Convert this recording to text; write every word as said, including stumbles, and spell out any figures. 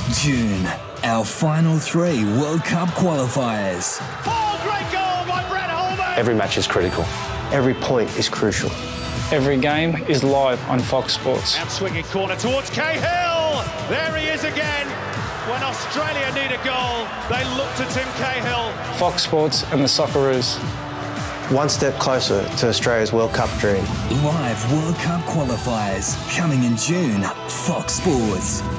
June, our final three World Cup qualifiers. Oh, great goal by Brett Holman! Every match is critical. Every point is crucial. Every game is live on Fox Sports. Out swinging corner towards Cahill. There he is again. When Australia need a goal, they look to Tim Cahill. Fox Sports and the Socceroos. One step closer to Australia's World Cup dream. Live World Cup qualifiers coming in June. Fox Sports.